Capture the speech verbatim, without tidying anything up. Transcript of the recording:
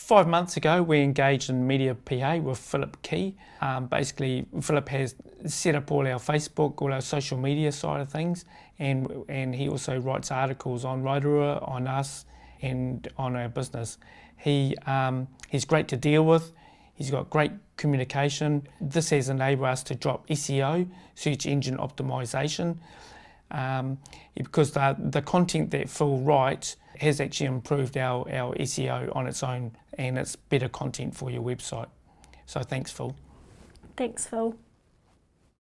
five months ago, we engaged in media P A with Philip Key. Um, basically, Philip has set up all our Facebook, all our social media side of things, and and he also writes articles on Rotorua, on us, and on our business. He um, he's great to deal with. He's got great communication. This has enabled us to drop S E O, search engine optimization, um, because the, the content that Phil writes has actually improved our, our S E O on its own, and it's better content for your website. So thanks, Phil. Thanks, Phil.